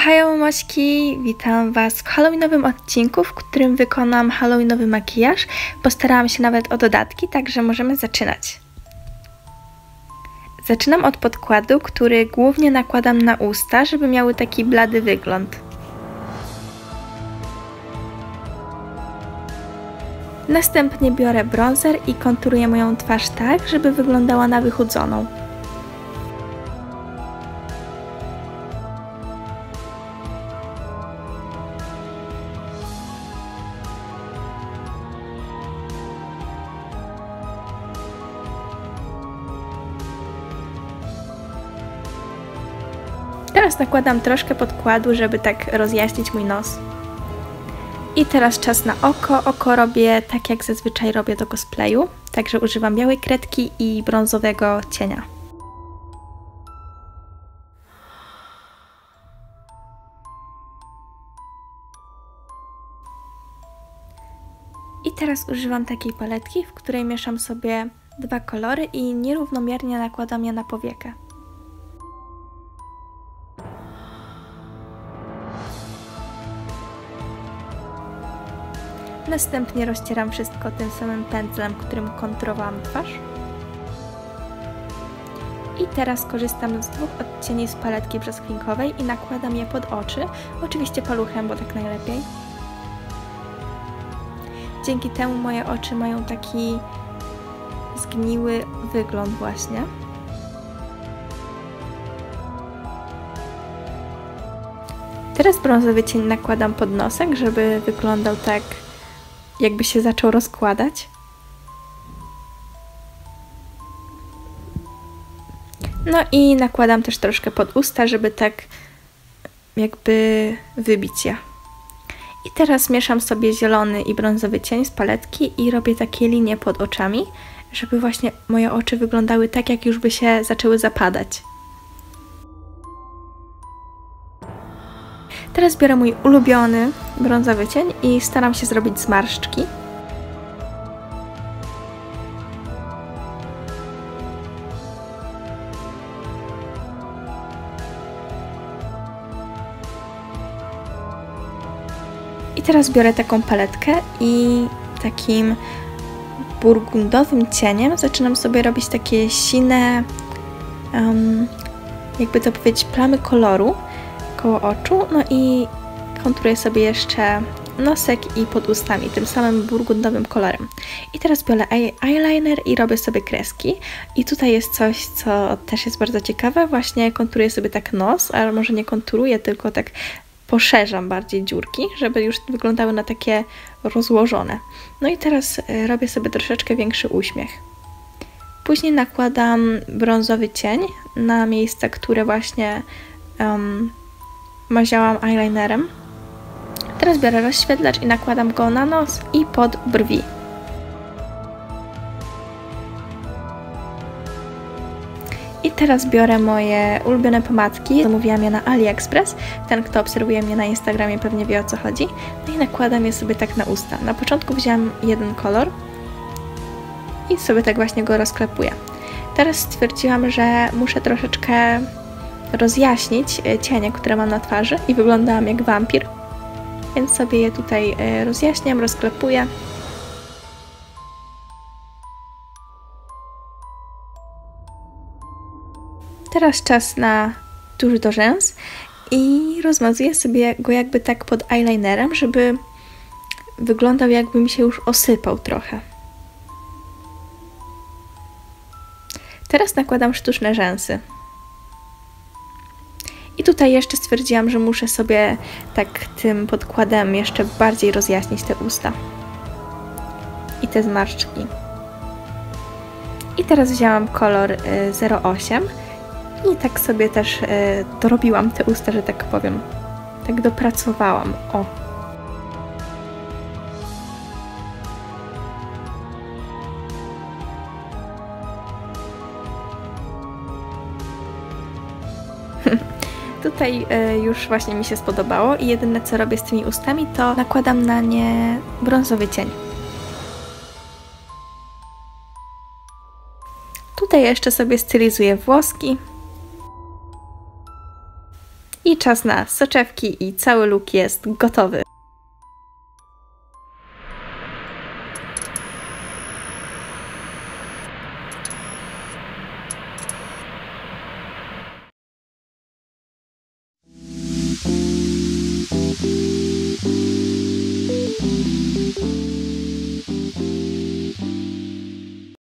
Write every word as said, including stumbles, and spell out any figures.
Hajo Mośki, witam Was w halloweenowym odcinku, w którym wykonam halloweenowy makijaż. Postarałam się nawet o dodatki, także możemy zaczynać. Zaczynam od podkładu, który głównie nakładam na usta, żeby miały taki blady wygląd. Następnie biorę bronzer i konturuję moją twarz tak, żeby wyglądała na wychudzoną. Teraz nakładam troszkę podkładu, żeby tak rozjaśnić mój nos. I teraz czas na oko. Oko robię tak, jak zazwyczaj robię do cosplayu. Także używam białej kredki i brązowego cienia. I teraz używam takiej paletki, w której mieszam sobie dwa kolory i nierównomiernie nakładam je na powiekę. Następnie rozcieram wszystko tym samym pędzlem, którym konturowałam twarz. I teraz korzystam z dwóch odcieni z paletki brzoskwinkowej i nakładam je pod oczy, oczywiście paluchem, bo tak najlepiej. Dzięki temu moje oczy mają taki zgniły wygląd właśnie. Teraz brązowy cień nakładam pod nosek, żeby wyglądał tak, jakby się zaczął rozkładać. No i nakładam też troszkę pod usta, żeby tak jakby wybić je. I teraz mieszam sobie zielony i brązowy cień z paletki i robię takie linie pod oczami, żeby właśnie moje oczy wyglądały tak, jak już by się zaczęły zapadać. Teraz biorę mój ulubiony brązowy cień i staram się zrobić zmarszczki. I teraz biorę taką paletkę i takim burgundowym cieniem zaczynam sobie robić takie sine, um, jakby to powiedzieć, plamy koloru koło oczu, no i konturuję sobie jeszcze nosek i pod ustami tym samym burgundowym kolorem. I teraz biorę eyeliner i robię sobie kreski. I tutaj jest coś, co też jest bardzo ciekawe, właśnie konturuję sobie tak nos, ale może nie konturuję, tylko tak poszerzam bardziej dziurki, żeby już wyglądały na takie rozłożone. No i teraz robię sobie troszeczkę większy uśmiech. Później nakładam brązowy cień na miejsca, które właśnie um, maziałam eyelinerem. Teraz biorę rozświetlacz i nakładam go na nos i pod brwi. I teraz biorę moje ulubione pomadki. Zamówiłam je na AliExpress. Ten, kto obserwuje mnie na Instagramie, pewnie wie, o co chodzi. No i nakładam je sobie tak na usta. Na początku wziąłam jeden kolor i sobie tak właśnie go rozklepuję. Teraz stwierdziłam, że muszę troszeczkę rozjaśnić cienie, które mam na twarzy i wyglądałam jak wampir. Więc sobie je tutaj rozjaśniam, rozklepuję. Teraz czas na tusz do rzęs i rozmazuję sobie go jakby tak pod eyelinerem, żeby wyglądał, jakby mi się już osypał trochę. Teraz nakładam sztuczne rzęsy. I tutaj jeszcze stwierdziłam, że muszę sobie tak tym podkładem jeszcze bardziej rozjaśnić te usta i te zmarszczki. I teraz wzięłam kolor zero osiem i tak sobie też dorobiłam te usta, że tak powiem. Tak dopracowałam. O! Tutaj y, już właśnie mi się spodobało i jedyne, co robię z tymi ustami, to nakładam na nie brązowy cień. Tutaj jeszcze sobie stylizuję włoski I czas na soczewki i cały look jest gotowy.